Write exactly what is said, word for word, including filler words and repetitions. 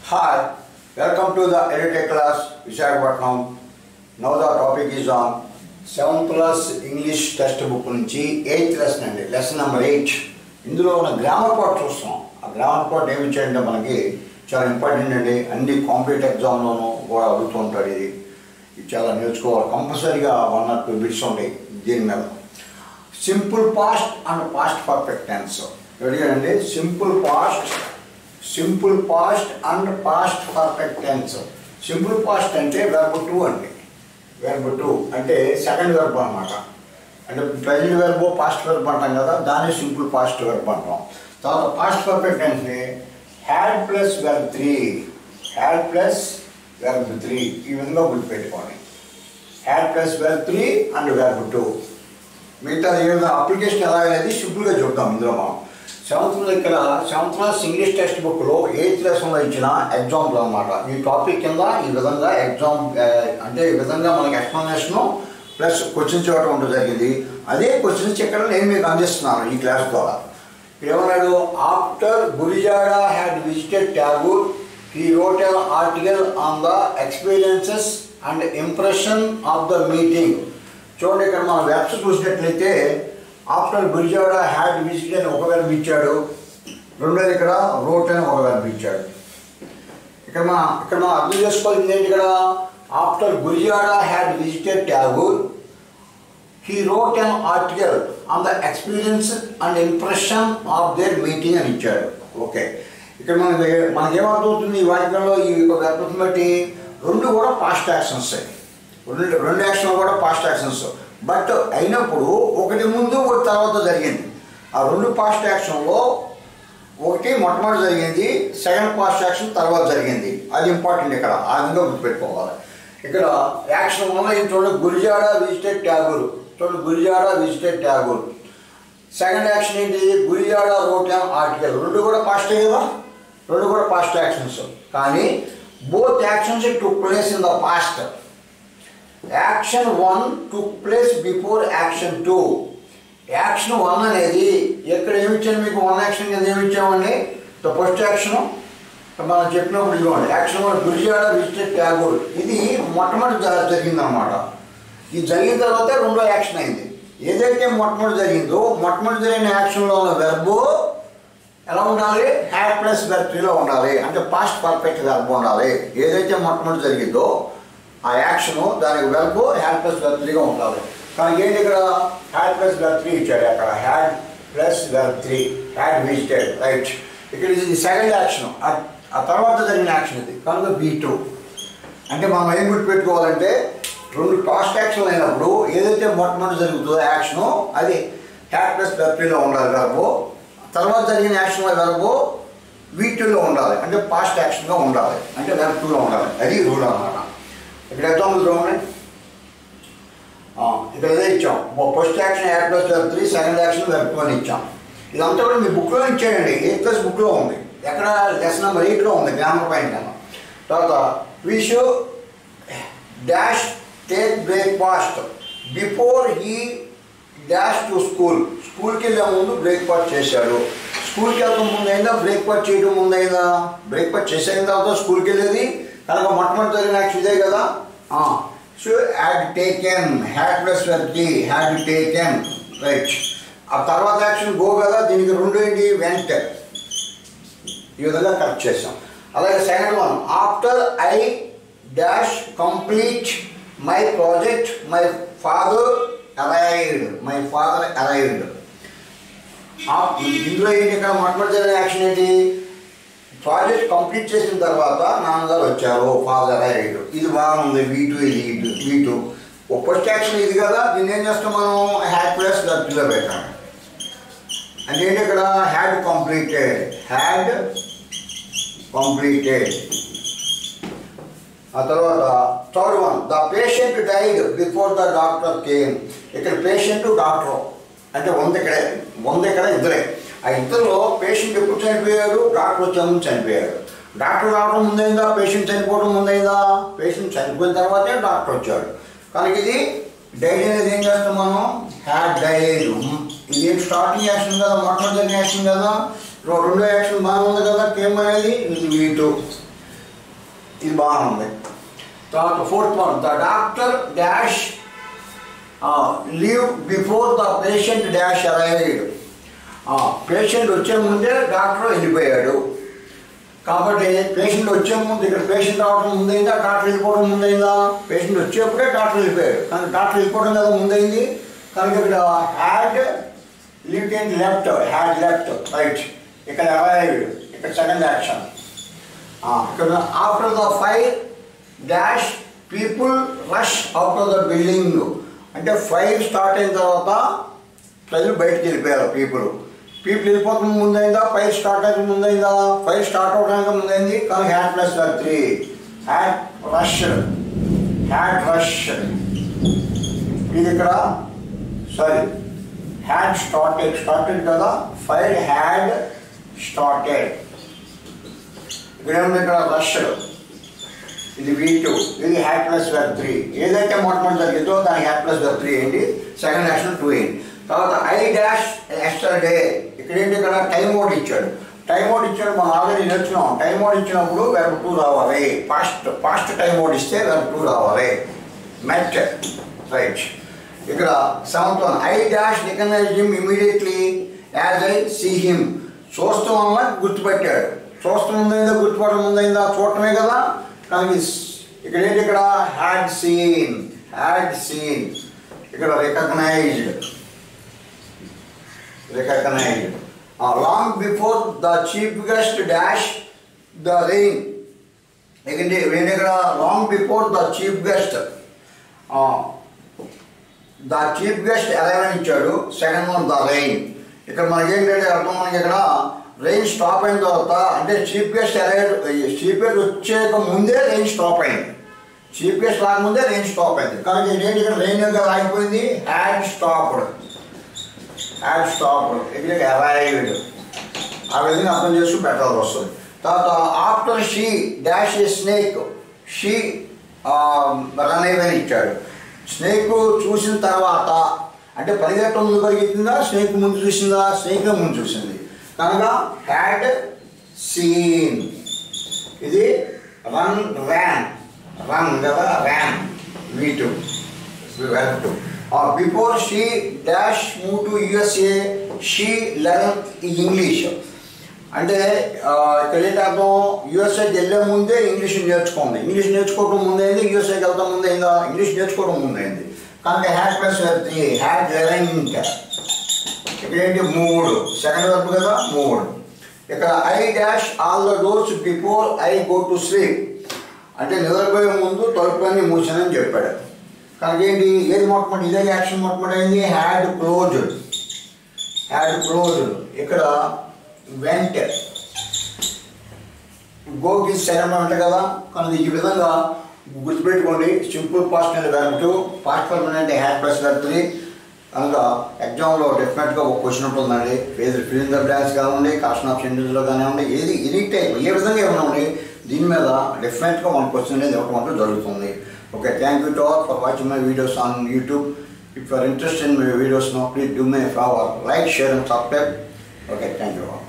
Hi, welcome to the edited class Visakhapatnam. Now the topic is on seventh class English textbook nunchi eighth lesson andi lesson number eight. ఇందులో ఉన్న grammar part చూస్తాం. ఆ grammar part ఏమి చేయండి మనకి చాలా important అండి. అన్ని కాంపిటేటివ్ ఎగ్జామ్లోనూ కూడా అడుగుతూ ఉంటాడు. ఇది ఇది చాలా నేర్చుకోవాలి. కంపల్సరీగా వన్ ఆర్ టూ బిట్స్ ఉంటాయి దీని మీద. Simple past and past perfect tense అడిగాడండి. Simple past simple past and past perfect tense. Simple past అంటే వెర్బ్ టూ అండి. వెర్బ్ టూ అంటే సెకండ్ వెర్బ్ అనమాట. అంటే ప్రజెంట్ వెర్బ్ పాస్ట్ వెర్బ్ అంటాం కదా, దాన్ని సింపుల్ పాస్ట్ వెర్బ్ అంటాం. తర్వాత పాస్ట్ పర్ఫెక్ట్ టెన్స్ని had plus verb three had plus verb three ఈ విధంగా గుర్తుపెట్టుకోండి. Had plus verb three and verb two. మిగతా ఏ విధంగా అప్లికేషన్ ఎలా అనేది సింపుల్గా చూద్దాం. ఇందులో మనం సెవెంత్ ఇక్కడ సెవెంత్ క్లాస్ ఇంగ్లీష్ టెక్స్ట్ బుక్లో ఎయిత్ లెసన్లో ఇచ్చిన ఎగ్జాంపుల్ అనమాట. ఈ టాపిక్ కింద ఈ విధంగా ఎగ్జామ్ అంటే ఈ విధంగా మనకి ఎక్స్ప్లెనేషను ప్లస్ క్వశ్చన్స్ ఇవ్వడం ఉంటుంది జరిగింది. అదే క్వశ్చన్స్ ఇక్కడ నేను మీకు అందిస్తున్నాను ఈ క్లాస్ ద్వారా. ఏమన్నాడు? After Gurajada had visited Tagore he wrote an article on the experiences and impression of the meeting. చూడండి, ఇక్కడ మన వెబ్స్ చూసినట్లయితే ఆఫ్టర్ గురిజాడ హ్యాడ్ విజిటెడ్ అని ఒక వెర్బ్ ఇచ్చాడు. రెండోది ఇక్కడ రోట్ అని ఒక వెర్బ్ ఇచ్చాడు. ఇక్కడ మన ఇక్కడ మనం అర్థం చేసుకోవాల్సింది ఏంటి? ఇక్కడ after Gurajada had visited Tagore he wrote an article on the experience and impression of their meeting అని ఇచ్చాడు. ఓకే, ఇక్కడ మనకి మనకేమర్థమవుతుంది ఈ వాక్యంలో ఈ వెర్బ్ని బట్టి? రెండు కూడా పాస్ట్ యాక్షన్స్. రెండు రెండు యాక్షన్ కూడా పాస్ట్ యాక్షన్స్. బట్ అయినప్పుడు ఒకటి ముందు ఒకటి తర్వాత జరిగింది. ఆ రెండు పాస్ట్ యాక్షన్లో ఒకటి మొట్టమొదటి జరిగింది, సెకండ్ పాస్ట్ యాక్షన్ తర్వాత జరిగింది. అది ఇంపార్టెంట్. ఇక్కడ ఆ విధంగా గుర్తుపెట్టుకోవాలి. ఇక్కడ యాక్షన్ వల్ల ఏం చూడండి, గురిజాడ విజిటెడ్ ట్యాగూర్. చూడండి, Gurajada visited Tagore. Second action ఏంటి? Gurajada wrote an article. రెండు కూడా పాస్టే కదా, రెండు కూడా పాస్ట్ యాక్షన్స్. కానీ both actions took place in the past. Action one took place before action two. Action one అనేది ఎక్కడ ఏమి ఇచ్చాను మీకు? వన్ యాక్షన్ కింద ఏమి ఇచ్చామండి? ద ఫస్ట్ యాక్షన్ మనం చెప్పినప్పుడు ఇవ్వండి. Action one Gurajada visited Tagore. ఇది మొట్టమొదటి జరిగిందనమాట. ఇది జరిగిన తర్వాత రెండో యాక్షన్ అయింది. ఏదైతే మొట్టమొదటి జరిగిందో మొట్టమొదటి జరిగిన యాక్షన్లో ఉన్న వెర్బ్ ఎలా ఉండాలి? హ్యాడ్ ప్లస్ వెర్బ్ త్రీలో ఉండాలి. అంటే పాస్ట్ పర్ఫెక్ట్ వెర్బ్ ఉండాలి. ఏదైతే మొట్టమొదటి జరిగిందో ఆ యాక్షను దానికి వెర్బ్ హ్యాడ్ ప్లస్ వెర్బ్ త్రీగా ఉండాలి. కానీ ఏంటి ఇక్కడ? హ్యాడ్ ప్లస్ వెర్బ్ త్రీ ఇచ్చాడు. అక్కడ had plus verb three had visited, right. ఇక్కడ ఇది సెకండ్ యాక్షన్, ఆ తర్వాత జరిగిన యాక్షన్ ఇది కనుక బీ టూ. అంటే మనం ఏం గుర్తుపెట్టుకోవాలంటే రెండు పాస్ట్ యాక్షన్ అయినప్పుడు ఏదైతే మొట్టమొదటి జరుగుతుందో యాక్షను అది హ్యాడ్ ప్లస్ వెర్బ్ త్రీలో ఉండాలి వెర్బ్. తర్వాత జరిగిన యాక్షన్ వెర్బ్ బీ టూలో ఉండాలి. అంటే పాస్ట్ యాక్షన్గా ఉండాలి. అంటే వెర్బ్ టూలో ఉండాలి. అది రూల్ అన్నమాట. ఇక్కడ ఎగ్జాంపుల్ చూడండి. ఇక్కడ ఏదో ఇచ్చాం, first action had plus verb three, second action verb two అని ఇచ్చాం. ఇదంతా కూడా మీ బుక్లో ఇచ్చేయండి. ఎయిత్ క్లాస్ బుక్లో ఉంది. ఎక్కడ? లెసన్ నెంబర్ ఎయిట్లో ఉంది, గ్రామర్ పాయింట్ అన్న. తర్వాత we shoe dash take breakfast before he dash to school. స్కూల్కి వెళ్ళే ముందు బ్రేక్ఫాస్ట్ చేశాడు. స్కూల్కి వెళ్ళక ముందు అయిందా? బ్రేక్ఫాస్ట్ చేయడం ముందు అయిందా? బ్రేక్ఫాస్ట్ చేసిన తర్వాత స్కూల్కి వెళ్ళేది కనుక మొట్టమొదటి జరిగిన యాక్షన్ ఇదే కదా. So had taken, had plus verb three had taken, right. ఆ తర్వాత యాక్షన్ గో కదా. దీనికి రెండు ఏంటి? వెంట. ఈ విధంగా కరెక్ట్ చేసాం. అలాగే second one after I dash complete my project my father arrived my father arrived. ఇందులో ఏంటి? ఇక్కడ మొట్టమొదటి జరిగిన యాక్షన్ ఏంటి? ప్రాజెక్ట్ కంప్లీట్ చేసిన తర్వాత నాన్నగారు వచ్చారు, ఫాదర్ అరైవ్డ్. ఇది బాగుంది. వీ టూ ఇది ఇటు వీ టూ. ఒక ఫస్ట్ యాక్షన్ ఇది కదా. దీన్ని ఏం చేస్తాం మనం? హ్యాడ్ ప్లస్ వెర్బ్ త్రీలో పెట్టాం. అంటే ఏంటి? ఇక్కడ హ్యాడ్ కంప్లీటెడ్, హ్యాడ్ కంప్లీటెడ్. ఆ తర్వాత third one the patient died before the doctor came. ఇక్కడ పేషెంట్ డాక్టర్ అంటే వంద ఇక్కడే వంద ఇక్కడ ఇద్దరే. ఆ ఇద్దరులో పేషెంట్ ఎప్పుడు చనిపోయారు? డాక్టర్ వచ్చే ముందు చనిపోయారు. డాక్టర్ రావడం ముందైందా? పేషెంట్ చనిపోవడం ముందైందా? పేషెంట్ చనిపోయిన తర్వాతే డాక్టర్ వచ్చాడు. కనుక ఇది డైడ్ అనేది ఏం చేస్తాం మనం? Had died. ఇది స్టార్టింగ్ యాక్షన్ కదా, మొట్టమొదటి యాక్షన్ కదా. రెండో యాక్షన్ బాగుంది కదా, కేమ్ అనేది ఇది వీ టూ. ఇది బాగానే ఉంది. తర్వాత fourth one, the doctor dash leave before the patient dash arrived. Patient వచ్చే ముందే డాక్టర్ వెళ్ళిపోయాడు. కాబట్టి పేషెంట్ వచ్చే ముందు ఇక్కడ పేషెంట్ రావడం ముందైందా, డాక్టర్ వెళ్ళిపోవడం ముందైందా? పేషెంట్ వచ్చేప్పుడే డాక్టర్ వెళ్ళిపోయాడు, కానీ డాక్టర్ వెళ్ళిపోవడం కదా ముందైంది. కనుక ఇక్కడ had lived and left, had left right. ఇక్కడ అరైవ్డ్, ఇక్కడ సెకండ్ యాక్షన్. ఇక్కడ after the fire dash people rush out of the building. అంటే ఫైర్ స్టార్ట్ అయిన తర్వాత ప్రజలు బయటకు వెళ్ళిపోయారు. పీపుల్ పీపుల్ వెళ్ళిపోతున్న ముందైందా, ఫైర్ స్టార్ట్ అయితే ముందైందా? ఫైర్ స్టార్ట్ అవడానికి ముందైంది, కానీ had plus three, had rush, had rush. ఇది ఇక్కడ సారీ హ్యాడ్ స్టార్టెడ్, స్టార్టెడ్ కదా, ఫైర్ హ్యాడ్ స్టార్టెడ్. ఇక్కడ ఏముంది, ఇక్కడ రష్, ఇది వీ టూ, ఇది హ్యాడ్ ప్లస్ వెర్ త్రీ. ఏదైతే మొట్టమొదటి జరిగిందో దానికి హ్యాడ్ ప్లస్ వెర్ త్రీ ఏంటి, సెకండ్ యాక్షన్ టూ ఏంటి. తర్వాత ఐ డాష్ ఎస్టర్డే. ఇక్కడ ఏంటి, ఇక్కడ టైం అవుట్ ఇచ్చాడు. టైం అవుట్ ఇచ్చాడు, మనం ఆల్రెడీ నేర్చుకున్నాం. టైం అవుట్ ఇచ్చినప్పుడు వెర్ టూ రావాలి, ఫాస్ట్ ఫాస్ట్ టైం అవుట్ ఇస్తే వెర్ టూ రావాలి. Met right. ఇక్కడ seventh one, I dash recognize him immediately as I see him. చూస్తూ వల్ల గుర్తుపెట్టాడు. చూస్తూ ముందైందా, గుర్తుపట్టడం ముందైందా? చూడటమే కదా. కానీ ఇక్కడ ఏంటి, ఇక్కడ హ్యాడ్ సీన్, హ్యాడ్ సీన్. ఇక్కడ recognized, recognized. Long before the chief guest dash the rain. ఎందుకంటే ఇక్కడ long before the chief guest, the chief guest arrive అని ఇచ్చాడు. Second one the rain. ఇక్కడ మనకి ఏంటంటే అర్థం, మనకి ఇక్కడ రెయిన్ స్టాప్ అయిన తర్వాత, అంటే chief guest arrive, chief guest వచ్చేక ముందే రెయిన్ స్టాప్ అయింది. చీఫ్ గెస్ట్ రాకముందే రెయిన్ స్టాప్ అయింది. కానీ ఏంటి, ఇక్కడ రెయిన్ యొక్క ఆగిపోయింది, హ్యాడ్ స్టాప్డ్, హ్యాడ్ స్టాప్డ్. ఇక్కడ అరైవ్డ్. ఆ విధంగా అర్థం చేస్తూ పెట్టాల్సి వస్తుంది. తర్వాత after she dash a snake, she run away ఇచ్చాడు. స్నేక్ చూసిన తర్వాత, అంటే పరిగెట్టడం ముందు పరిగెత్తిందా, స్నేక్ ముందు చూసిందా? స్నేక్ ముందు చూసింది కనుక హ్యాడ్ సీన్. ఇది రన్ ర్యాన్, రన్ కదా, ran V two verb two. Before she dash move to USA she learn English. అంటే ఇక్కడ ఏంటి అర్థం, యుఎస్ఏకి వెళ్ళే ముందే ఇంగ్లీష్ నేర్చుకోండి. ఇంగ్లీష్ నేర్చుకోవడం ముందైంది, యుఎస్ఏకి వెళ్తాం ముందైందా? ఇంగ్లీష్ నేర్చుకోవడం ముందైంది. కనుక had plus three, had learning. ఇక్కడ ఏంటి, మూడు, సెకండ్ వర్బ్ కదా, మూడు. ఇక్కడ I dash all the doors before I go to sleep. అంటే నిద్రపోయే ముందు తలుపులన్నీ మూసానని చెప్పాడు. కనుక ఏంటి, ఏది మొట్టమొదటి, ఇదే యాక్షన్ మొట్టమొదటి అయింది, హ్యాడ్ క్లోజ్డ్, హ్యాడ్ క్లోజ్డ్. ఇక్కడ వెంట్, గోకి సెకండ్ అంటే కదా. కనుక ఈ విధంగా గుర్తుపెట్టుకోండి. సింపుల్ పాస్ట్ అంటే వెర్బ్ టూ, పాస్ట్ పర్మనెంట్ అంటే హ్యాడ్ ప్లస్ వెర్బ్ త్రీ. కనుక ఎగ్జామ్లో డెఫినెట్గా ఒక క్వశ్చన్ ఉంటుందండి. ఏది ఫిల్ ద బ్లాంక్స్ కానివ్వండి, కాషన్ ఆఫ్ సెంటెన్స్లో కానివ్వండి, ఏది ఎనీ టైప్ ఏ విధంగా ఏమైనా ఉండి దీని మీద డెఫినెట్గా మన క్వశ్చన్ అనేది ఇవ్వడం అంటూ జరుగుతుంది. Okay, thank you to all for watching my videos on YouTube. If you are interested in my videos no please do my favour, like, share and subscribe. Okay, thank you all.